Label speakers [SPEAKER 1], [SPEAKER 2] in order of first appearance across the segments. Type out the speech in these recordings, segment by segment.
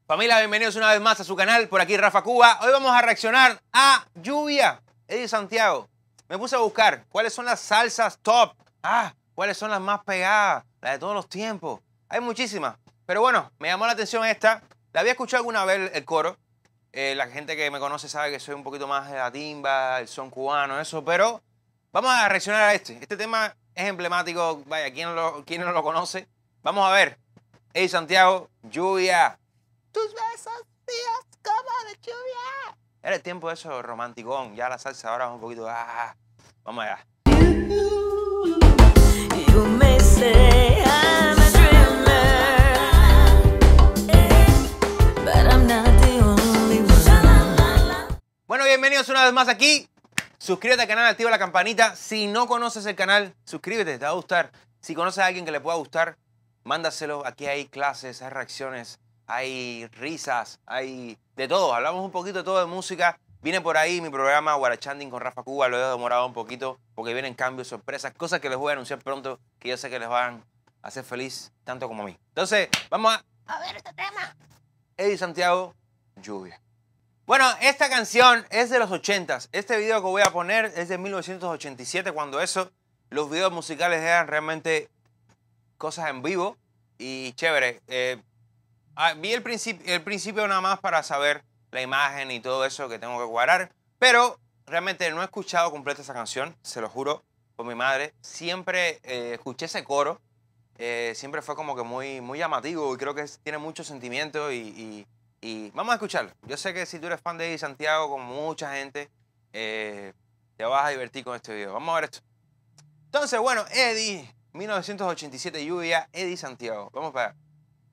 [SPEAKER 1] Familia, bienvenidos una vez más a su canal, por aquí Rafa Cuba. Hoy vamos a reaccionar a Lluvia, Eddie Santiago. Me puse a buscar cuáles son las salsas top, cuáles son las más pegadas, las de todos los tiempos. Hay muchísimas, pero bueno, me llamó la atención esta. La había escuchado alguna vez el coro. La gente que me conoce sabe que soy un poquito más de la timba, el son cubano, eso, pero vamos a reaccionar a este. Este tema es emblemático, vaya, ¿quién no lo conoce? Vamos a ver, Eddie Santiago, Lluvia. Tus besos fríos como de lluvia. Era el tiempo de eso romanticón. Ya la salsa ahora es un poquito... Vamos allá.
[SPEAKER 2] You may say I'm a dreamer, but I'm not the only one.
[SPEAKER 1] Bueno, bienvenidos una vez más aquí. Suscríbete al canal, activa la campanita. Si no conoces el canal, suscríbete, te va a gustar. Si conoces a alguien que le pueda gustar, mándaselo. Aquí hay clases, hay reacciones, hay risas, hay de todo. Hablamos un poquito de todo de música. Viene por ahí mi programa Guarachanding con Rafa Cuba. Lo he demorado un poquito porque vienen cambios, sorpresas, cosas que les voy a anunciar pronto que yo sé que les van a hacer feliz tanto como a mí. Entonces, vamos a ver este tema. Eddie Santiago, Lluvia. Bueno, esta canción es de los 80s. Este video que voy a poner es de 1987, cuando los videos musicales eran realmente cosas en vivo y chévere. Vi el principio nada más para saber la imagen y todo eso que tengo que cuadrar, pero realmente no he escuchado completa esa canción, se lo juro por mi madre. Siempre escuché ese coro, siempre fue como que muy llamativo y creo que tiene mucho sentimiento y vamos a escucharlo. Yo sé que si tú eres fan de Eddie Santiago, como mucha gente, te vas a divertir con este video. Vamos a ver esto. Entonces, bueno, Eddie, 1987, Lluvia, Eddie Santiago. Vamos para allá.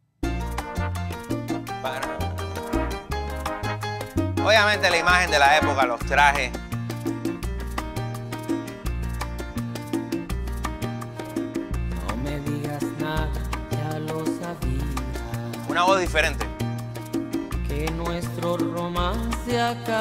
[SPEAKER 1] Obviamente la imagen de la época, los trajes.
[SPEAKER 2] No me digas nada, ya lo sabía.
[SPEAKER 1] Una voz diferente.
[SPEAKER 2] Que nuestro romance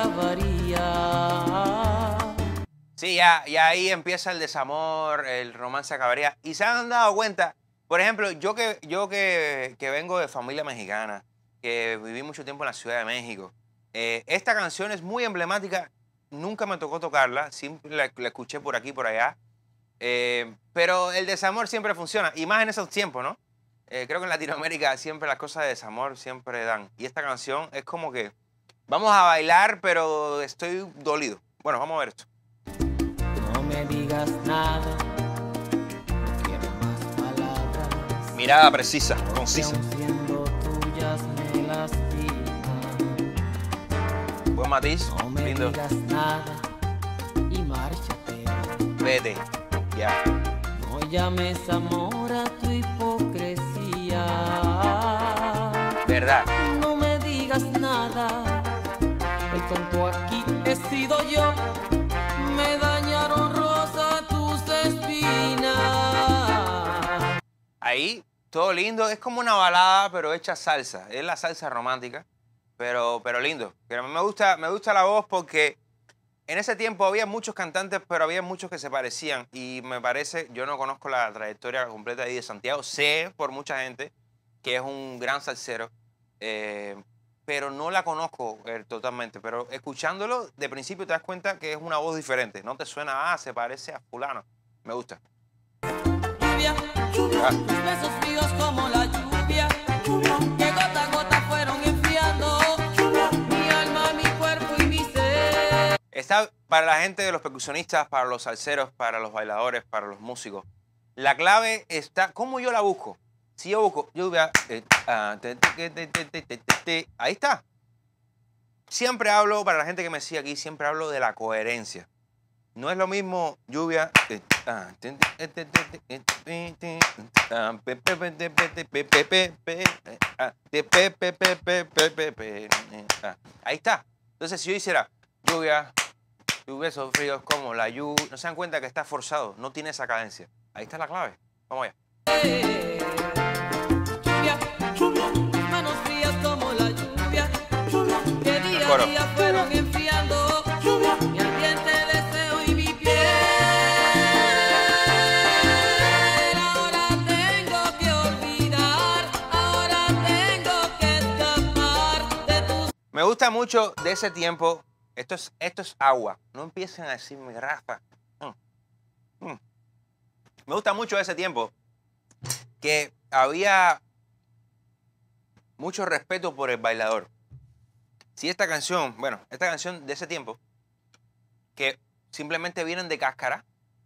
[SPEAKER 2] acabaría.
[SPEAKER 1] Sí, ya ahí empieza el desamor, el romance acabaría. Y se han dado cuenta, por ejemplo, yo que vengo de familia mexicana, que viví mucho tiempo en la Ciudad de México, esta canción es muy emblemática. Nunca me tocó tocarla, siempre la escuché por aquí y por allá. Pero el desamor siempre funciona, y más en esos tiempos, ¿no? Creo que en Latinoamérica siempre las cosas de desamor siempre dan. Y esta canción es como que vamos a bailar, pero estoy dolido. Bueno, vamos a ver esto.
[SPEAKER 2] No me digas nada, no quiero más palabras.
[SPEAKER 1] Mirada precisa, concisa.
[SPEAKER 2] Siendo tuyas me lastiman.
[SPEAKER 1] Buen matiz,
[SPEAKER 2] No me
[SPEAKER 1] lindo.
[SPEAKER 2] digas nada y márchate.
[SPEAKER 1] Vete, ya.
[SPEAKER 2] No llames amor a tu hipocresía.
[SPEAKER 1] Verdad.
[SPEAKER 2] No me digas nada, el tonto aquí he sido yo. Me dañaron rosa tus espinas.
[SPEAKER 1] Ahí, todo lindo. Es como una balada, pero hecha salsa. Es la salsa romántica, pero lindo. Pero a mí me gusta la voz porque en ese tiempo había muchos cantantes, pero había muchos que se parecían. Y me parece, yo no conozco la trayectoria completa de Eddie Santiago. Sé por mucha gente que es un gran salsero, pero no la conozco totalmente. Pero escuchándolo, de principio te das cuenta que es una voz diferente. No te suena, se parece a fulano. Me gusta.
[SPEAKER 2] Lluvia, lluvia, tus besos fríos como la lluvia, lluvia, que gota a gota fueron enfriando, lluvia, mi alma, mi cuerpo y mi ser.
[SPEAKER 1] Está para la gente de los percusionistas, para los salseros, para los bailadores, para los músicos. La clave está, ¿cómo yo la busco? Si yo busco lluvia, ahí está. Siempre hablo, para la gente que me sigue aquí, siempre hablo de la coherencia. No es lo mismo lluvia. Ahí está. Entonces, si yo hiciera lluvia, tus besos fríos como la lluvia, no se dan cuenta que está forzado, no tiene esa cadencia. Ahí está la clave. Vamos allá.
[SPEAKER 2] Lluvia, lluvia, tus manos frías como la lluvia, lluvia, que día a día fueron enfriando, lluvia, mi ardiente deseo y mi piel. Ahora tengo que olvidar, ahora tengo que escapar.
[SPEAKER 1] Me gusta mucho de ese tiempo. Esto es agua. No empiecen a decirme, Rafa. Me gusta mucho de ese tiempo que había mucho respeto por el bailador. Si esta canción, esta canción de ese tiempo, que simplemente vienen de cáscara,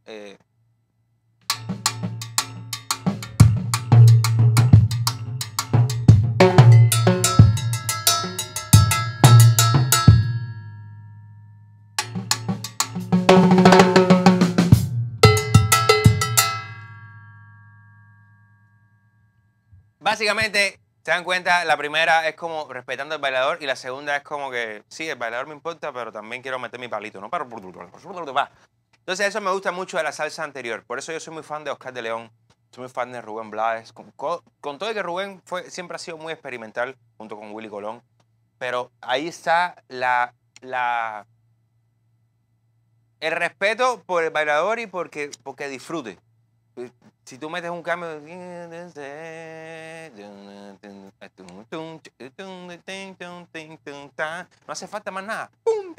[SPEAKER 1] básicamente, se dan cuenta, la primera es como respetando al bailador y la segunda es como que, sí, el bailador me importa, pero también quiero meter mi palito, ¿no? Entonces eso me gusta mucho de la salsa anterior. Por eso yo soy muy fan de Oscar de León, soy muy fan de Rubén Blades. Con todo y que Rubén siempre ha sido muy experimental junto con Willy Colón. Pero ahí está el respeto por el bailador y porque disfrute. Si tú metes un cambio, no hace falta más nada.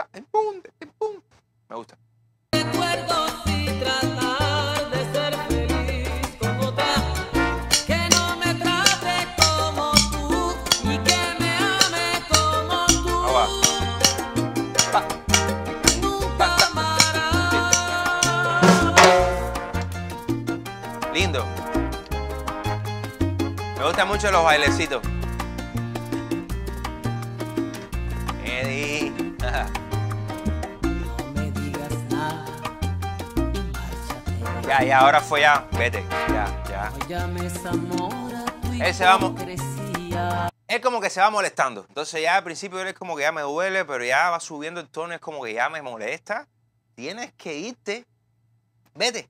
[SPEAKER 1] Me gusta.
[SPEAKER 2] Recuerdo si tratar de ser feliz con otra, que no me trate como tú y que me ame como tú. Nunca amarás.
[SPEAKER 1] Lindo. Me gustan mucho los bailecitos. Eddie. Ya, ahora fue ya. Vete, ya. Él se va. Es como que se va molestando. Entonces ya al principio él es como que ya me duele, pero ya va subiendo el tono, es como que ya me molesta. Tienes que irte. Vete.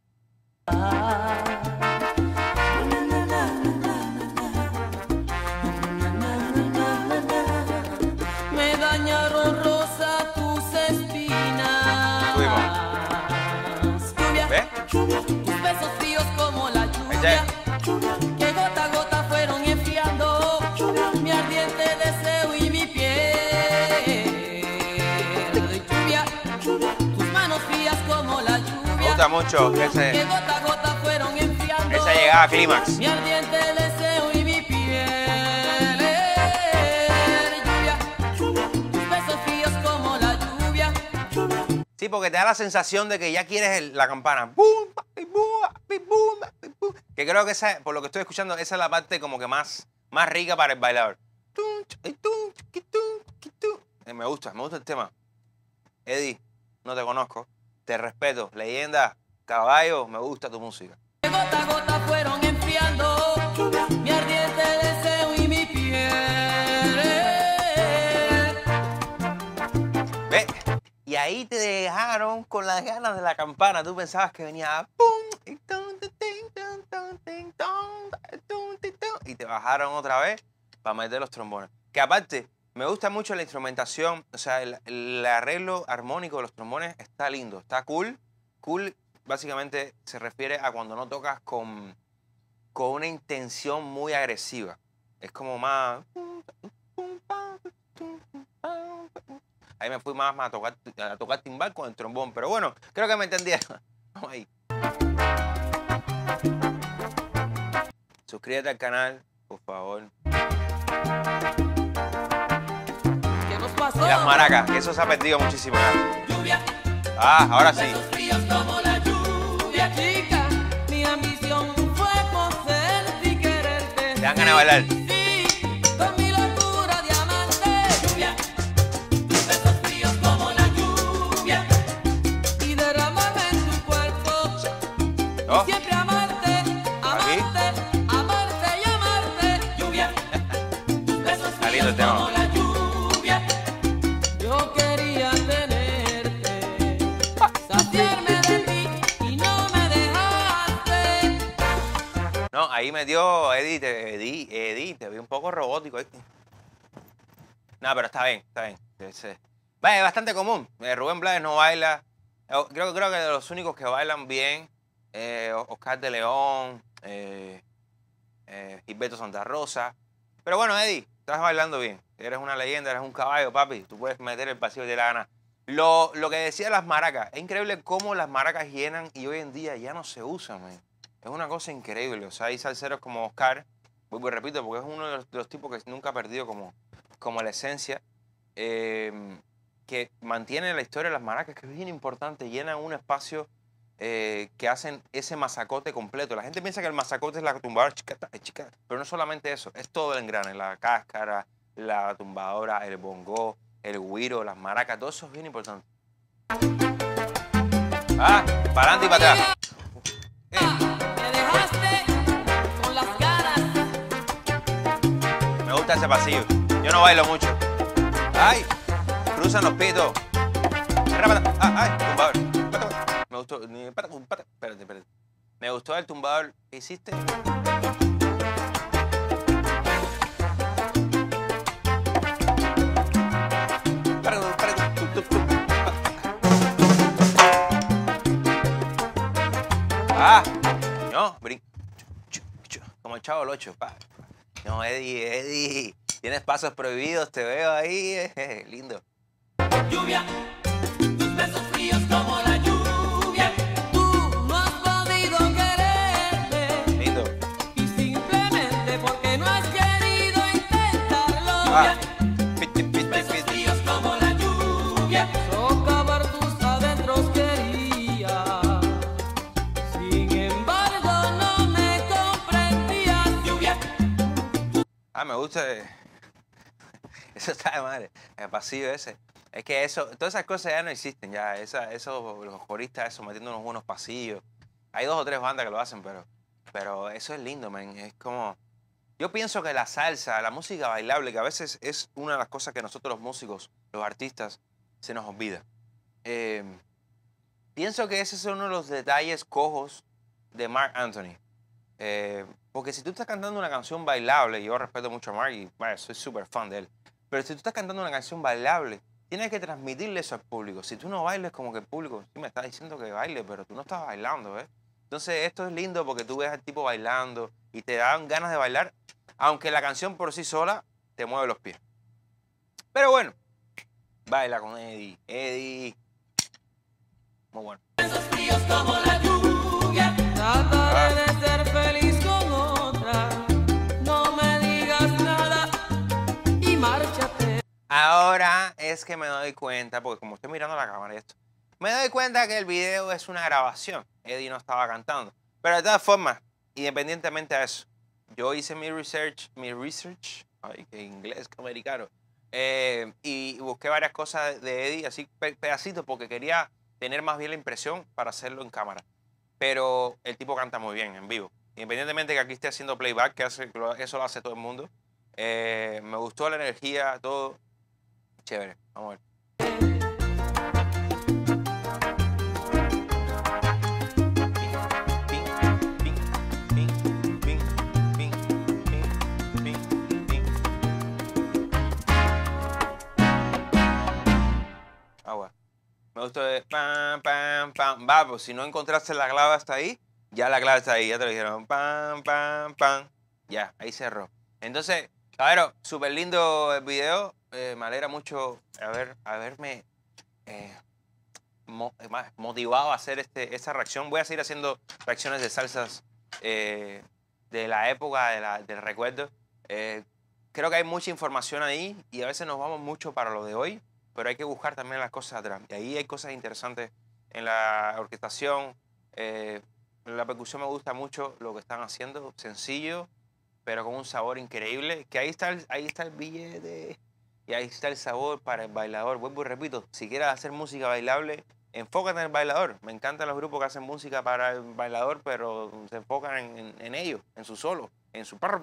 [SPEAKER 2] Me dañaron rosa tus espinas.
[SPEAKER 1] ¿Ves?
[SPEAKER 2] Tus besos fríos como la lluvia, que gota a gota fueron enfriando mi ardiente deseo y mi piel. Lluvia, tus manos frías como la lluvia.
[SPEAKER 1] Me gusta mucho
[SPEAKER 2] que gota a gota fueron enfriando
[SPEAKER 1] esa llegada a clímax.
[SPEAKER 2] mi ardiente deseo y mi piel. Lluvia, tus besos fríos como la lluvia.
[SPEAKER 1] Sí, porque te da la sensación de que ya quieres la campana. Que creo que esa, por lo que estoy escuchando, esa es la parte como que más rica para el bailador. Me gusta el tema. Eddie, no te conozco. Te respeto. Leyenda, caballo, me gusta tu música.
[SPEAKER 2] Gota a gota fueron enfriando mi ardiente deseo y mi piel.
[SPEAKER 1] ¿Ves? Y ahí te dejaron con las ganas de la campana. Tú pensabas que venía y te bajaron otra vez para meter los trombones. Que aparte, me gusta mucho la instrumentación, o sea, el arreglo armónico de los trombones está lindo, está cool. Cool básicamente se refiere a cuando no tocas con una intención muy agresiva. Es como más... Ahí me fui más a tocar timbal con el trombón. Pero bueno, creo que me entendieron. Vamos ahí. Suscríbete al canal, por favor.
[SPEAKER 2] ¿Qué nos pasó?
[SPEAKER 1] Y las maracas, que eso se ha perdido muchísimo.
[SPEAKER 2] Lluvia,
[SPEAKER 1] Ahora sí.
[SPEAKER 2] besos fríos como la lluvia, chica. Mi ambición fue poseerte y quererte.
[SPEAKER 1] Te dan ganas de bailar.
[SPEAKER 2] Sí, con mi locura de amante. Lluvia, tus besos fríos como la lluvia. Y derramarme en tu cuerpo.
[SPEAKER 1] Oh.
[SPEAKER 2] Y siempre amarte, amarte, amarte y amarte. Lluvia, tus besos
[SPEAKER 1] Está lindo
[SPEAKER 2] fríos
[SPEAKER 1] el tema.
[SPEAKER 2] como la lluvia. Yo quería tenerte, saciarme de ti y no me dejaste.
[SPEAKER 1] No, ahí me dio Eddie, te vi un poco robótico. No, pero está bien, está bien. Vaya, es bastante común. Rubén Blades no baila. Creo que de los únicos que bailan bien, Oscar de León, Gilberto Santa Rosa. Pero bueno, Eddie, estás bailando bien. Eres una leyenda, eres un caballo, papi. Tú puedes meter el pasillo de la gana. Lo que decía las maracas. Es increíble cómo las maracas llenan y hoy en día ya no se usan, man. Es una cosa increíble. O sea, hay salseros como Oscar, vuelvo y repito, porque es uno de los tipos que nunca ha perdido como la esencia, que mantiene la historia de las maracas, que es bien importante. Llenan un espacio que hacen ese masacote completo. La gente piensa que el masacote es la tumbadora chica, pero no solamente eso, es todo el engrane, la cáscara, la tumbadora, el bongo, el güiro, las maracas, todo eso es bien importante. Ah, para adelante y para atrás.
[SPEAKER 2] Me dejaste con las ganas.
[SPEAKER 1] Me gusta ese pasillo. Yo no bailo mucho. ¡Ay! Cruzan los pitos. ¡Ay! Tumbador. Me gustó. Espérate. Me gustó el tumbador que hiciste. Ah, no, como el Chavo el 8. No, Eddie, tienes pasos prohibidos, te veo ahí, lindo.
[SPEAKER 2] Lluvia, tus besos fríos como la lluvia. Tú no has podido quererme.
[SPEAKER 1] Lindo.
[SPEAKER 2] Y simplemente porque no has querido intentarlo. Besos fríos como la lluvia. Socavar tus adentros quería. Sin embargo no me comprendías. Lluvia.
[SPEAKER 1] Me gusta. Eso está de madre. El pasillo ese. Es que todas esas cosas ya no existen. Ya, los coristas, eso, metiendo unos buenos pasillos. Hay 2 o 3 bandas que lo hacen, pero eso es lindo, man. Es como. Yo pienso que la salsa, la música bailable, que a veces es una de las cosas que nosotros los músicos, los artistas, se nos olvida. Pienso que ese es uno de los detalles cojos de Marc Anthony. Porque si tú estás cantando una canción bailable, yo respeto mucho a Marc y bueno, soy súper fan de él, pero si tú estás cantando una canción bailable, tienes que transmitirle eso al público. Si tú no bailes, como que el público sí me está diciendo que baile, pero tú no estás bailando, ¿eh? Entonces esto es lindo porque tú ves al tipo bailando y te dan ganas de bailar, aunque la canción por sí sola te mueve los pies. Pero bueno, baila con Eddie. Muy bueno.
[SPEAKER 2] Besos fríos como la lluvia. Trataré de ser feliz con otra. No me digas nada y márchate.
[SPEAKER 1] Ahora es que me doy cuenta, porque como estoy mirando la cámara y esto, me doy cuenta que el video es una grabación. Eddie no estaba cantando. Pero de todas formas, independientemente de eso, yo hice mi research, ay, que inglés, que americano, y busqué varias cosas de Eddie, así pedacitos, porque quería tener más bien la impresión para hacerlo en cámara. Pero el tipo canta muy bien en vivo. Independientemente de que aquí esté haciendo playback, que eso lo hace todo el mundo. Me gustó la energía, todo. Chévere, vamos a ver. Agua. Me gustó de pam, pam, pam. Va, pues si no encontraste la clave hasta ahí, ya la clave está ahí, ya te lo dijeron. Pam, pam, pam. Ya, ahí cerró. Entonces, cabrón, súper lindo el video. Me alegra mucho haberme motivado a hacer esta reacción. Voy a seguir haciendo reacciones de salsas de la época, del recuerdo. Creo que hay mucha información ahí y a veces nos vamos mucho para lo de hoy, pero hay que buscar también las cosas atrás. Y ahí hay cosas interesantes en la orquestación. En la percusión me gusta mucho lo que están haciendo, sencillo, pero con un sabor increíble. Que ahí está el billete y ahí está el sabor para el bailador. Vuelvo y repito, si quieres hacer música bailable, enfócate en el bailador. Me encantan los grupos que hacen música para el bailador, pero se enfocan en ellos, en su solo, en su... Pero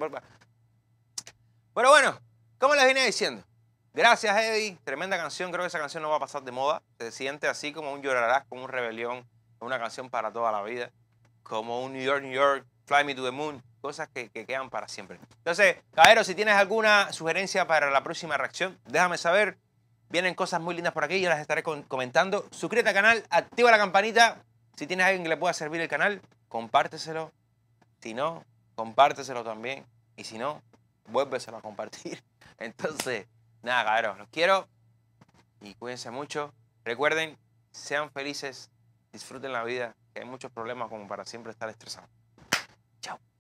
[SPEAKER 1] bueno, como les vine diciendo, gracias Eddie, tremenda canción. Creo que esa canción no va a pasar de moda. Se siente así como un Llorarás, como un Rebelión, una canción para toda la vida, como un New York, Fly Me to the Moon, cosas que quedan para siempre. Entonces, caballero, si tienes alguna sugerencia para la próxima reacción, déjame saber. Vienen cosas muy lindas por aquí, yo las estaré comentando. Suscríbete al canal, activa la campanita. Si tienes a alguien que le pueda servir el canal, compárteselo. Si no, compárteselo también. Y si no, vuélveselo a compartir. Entonces, nada, cabros, los quiero y cuídense mucho. Recuerden, sean felices, disfruten la vida, que hay muchos problemas como para siempre estar estresados. Chao.